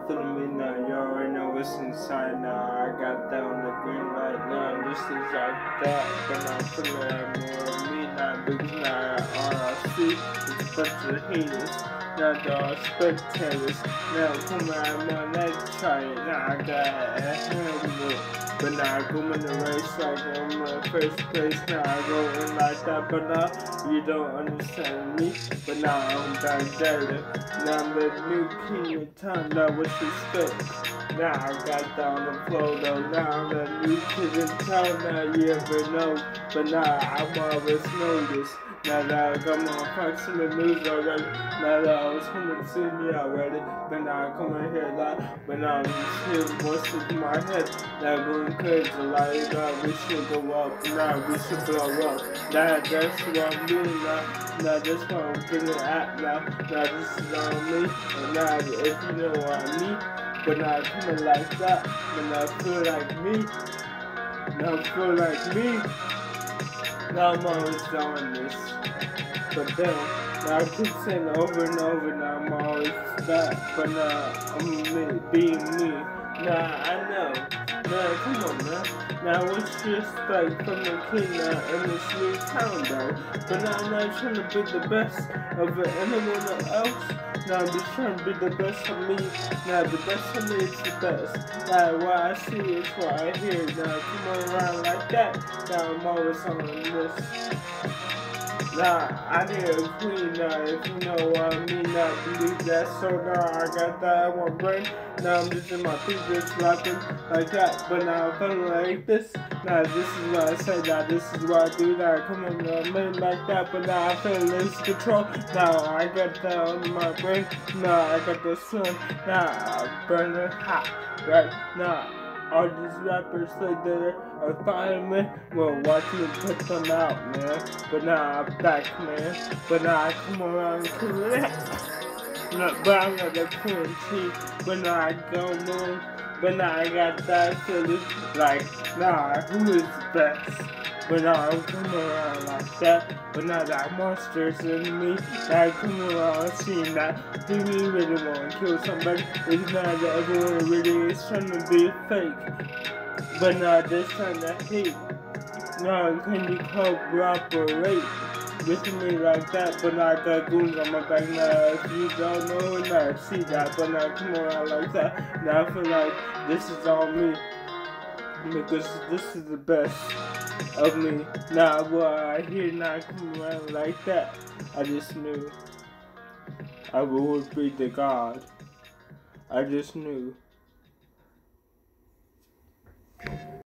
feeling me now, you already know what's inside now. I got that on the green light now, this is like that, but I'm feeling like more of me now, because now all I see is a bunch of haters, now they're all spectators, now come out my next try it, now I got a helmet, but now I go in the race like I'm in the first place, now I go in like that, but now you don't understand me, but now I'm back there. Now I'm the new king of town, now what's respect? Now I got down the floor though, now I'm the new kid in town, now you ever know, but now I'm always noticed. Now that I got my facts in the news already, now that I was coming to see me already, but now I come in here live, but now I'm just hearing voices in my head, now going crazy like that, we should go up, now we should blow up, now that's what I'm doing now. Now that's what I'm getting at now. Now this is on me. And now if you know what I mean. But now coming like that. But now I feel like me. Now I feel like me. Now I'm always doing this. But then now I keep saying over and over. Now I'm always that. But now I'm me, being me. Now I know. Now come on man. Now what's your respect from the king now in this new town though? But now I'm not trying to be the best of anyone else. Now I'm just trying to be the best of me. Now the best of me is the best. Now what I see is what I hear. Now come on around like that. Now I'm always on this. Nah, I need a queen now, if you know what I mean, now believe that, so now I got that in my brain, now I'm just in my feet just rapping like that, but now I'm feeling like this, now this is what I say, now this is what I do, now I come on, I made like that, but now I feel lose control, now I got that on my brain, now I got the sun, now I'm burning hot, right, now. All these rappers like that are fighting me, well watch me put them out, man. But now I'm back, man. But now I come around and cool that. But I'm not the quarantine. But now I go, man. But now I got that feeling like, nah, who is best? But now I'm coming around like that. But now that monster's in me. Now I come around seeing that. Do we really want to kill somebody? It's not that everyone really is trying to be fake. But now they're trying to hate. Now can you cooperate with me like that? But now I got goons on my back. Now if you don't know, now I see that. But now I come around like that. Now I feel like this is all me. Because this is the best of me. Now what I hear now come around like that, I just knew I would be the God. I just knew.